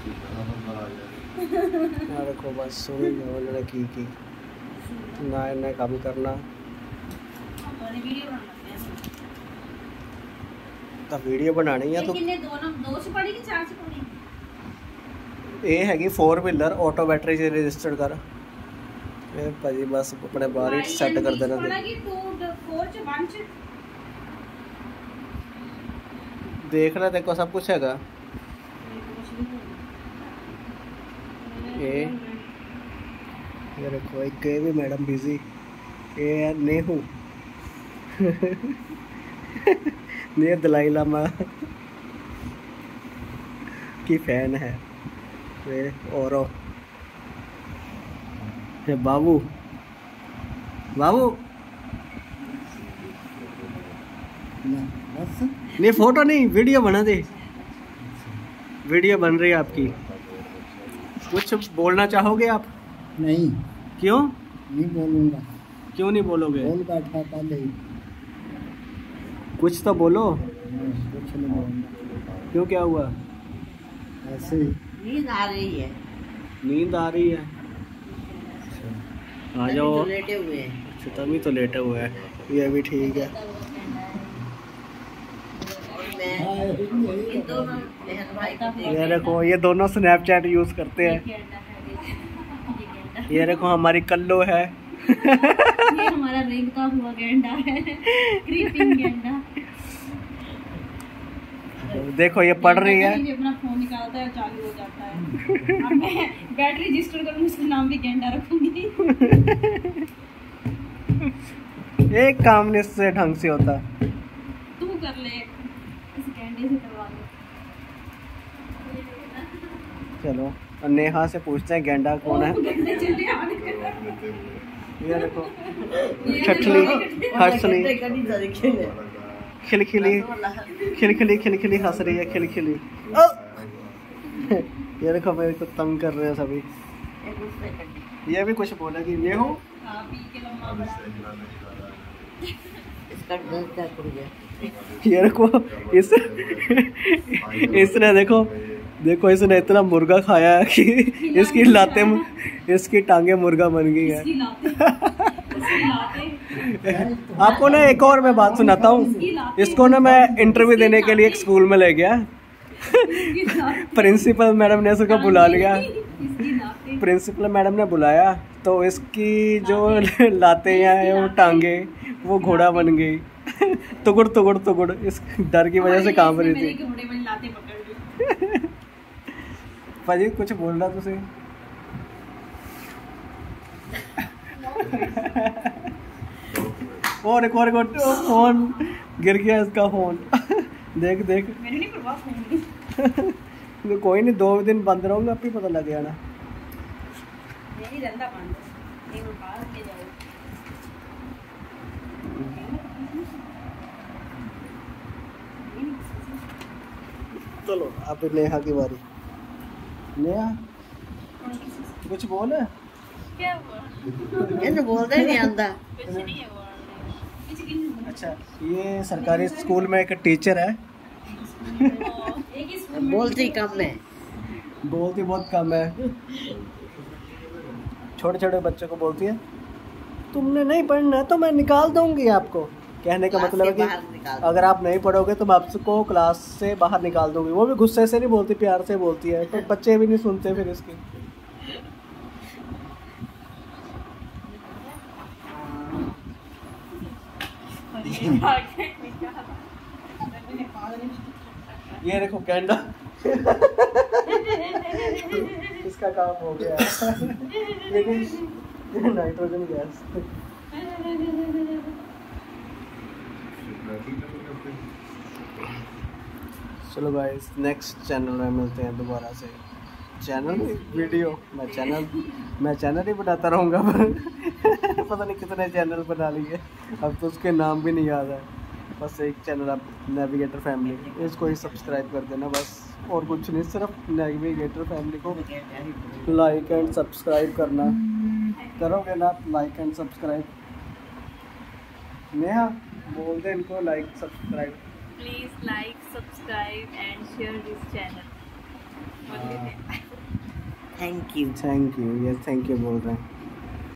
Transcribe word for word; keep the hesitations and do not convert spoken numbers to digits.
देखो बस सुनी बोलने की की ना इन्हें काम करना तो वीडियो बनानी है तो ये हैगी फोर व्हीलर ऑटो बैटरी से रजिस्टर्ड कर भाजी बस अपने बाहर ही सेट कर देना देखना देखो सब कुछ हैगा ये ये देखो एक भी मैडम बिजी ये है नेहू ने दलाई लामा की फैन है वे और ये बाबू बाबू नहीं फोटो नहीं वीडियो बना दे वीडियो बन रही है आपकी कुछ बोलना चाहोगे आप नहीं क्यों नहीं बोलूंगा क्यों नहीं बोलोगे बोल बैठा पहले ही कुछ तो बोलो कुछ नहीं बोलूंगा क्यों क्या हुआ ऐसे ही नींद आ रही है नींद आ रही है आ जाओ तो लेटे हुए हैं अच्छा तभी तो लेटे हुए हैं ये भी ठीक है इन दोनों बहन भाई का ये देखो ये दोनों स्नैपचैट यूज करते हैं ये देखो हमारी कल्लो है ये हमारा रेंगता हुआ गेंडा है क्रीपिंग गेंडा देखो ये पढ़ रही है अपना फोन निकालता है चालू हो जाता है अब मैं बैटरी रजिस्टर करूंगी उसका नाम भी गेंडा रखूंगी एक काम नहीं से ढंग से होता तू कर ले इस गेंडे से करवा दे चलो नेहा से पूछते हैं गेंडा कौन है ये देखो छठली हंसली खिलखिली खिलखिली खिलखिली हंस रही है खिलखिली ये देखो मेरे को तंग कर रहे हैं सभी ये भी कुछ बोलेगी ये हो ये देखो इस इसने देखो देखो इसने इतना मुर्गा खाया है कि इसकी लाते इसकी टांगे मुर्गा बन गई है आपको ना एक और मैं बात सुनाता हूँ इसको ना मैं इंटरव्यू देने के लिए एक स्कूल में ले गया प्रिंसिपल मैडम ने इसको बुला लिया प्रिंसिपल मैडम ने बुलाया तो इसकी जो लाते हैं वो टांगे वो घोड़ा बन गई तुगुड़ तुगुड़ तुगुड़ इस डर की वजह से कांप रही थी भाजी कुछ बोल रहा तुझे और एक और एक और फोन गिर गया इसका फोन देख देख मैंने नहीं परवाह फोन कोई नहीं दो दिन बंद रहूंगा आप ही पता लग गया ना नहीं रहता बंद एक बार के जाओ चलो अब नेहा की बारी नेहा कुछ बोल क्या हुआ इन्हें बोलते नहीं आंदा कुछ नहीं है वो अच्छा ये सरकारी स्कूल में एक टीचर है बोलती कम है बोलती बहुत कम है छोटे छोटे बच्चों को बोलती है तुमने नहीं पढ़ना तो मैं निकाल दूंगी आपको कहने का मतलब है कि अगर आप नहीं पढ़ोगे तो मैं आपको क्लास से बाहर निकाल दूंगी वो भी गुस्से से नहीं बोलती प्यार से बोलती है तो बच्चे भी नहीं सुनते फिर इसकी ये देखो कैंडा इसका काम हो गया लेकिन नाइट्रोजन गैस चलो गाइस नेक्स्ट चैनल में मिलते हैं दोबारा से चैनल वीडियो मैं चैनल मैं चैनल ही बनाता रहूँगा पता नहीं कितने चैनल बना लिए अब तो उसके नाम भी नहीं याद है बस एक चैनल आप नेविगेटर फैमिली इसको ही सब्सक्राइब कर देना बस और कुछ नहीं सिर्फ नेविगेटर फैमिली को लाइक एंड सब्सक्राइब करना करोगे ना लाइक एंड सब्सक्राइब नेहा बोल दे इनको like subscribe please like subscribe and share this channel thank you. Thank you, ये थैंक यू बोल रहे हैं।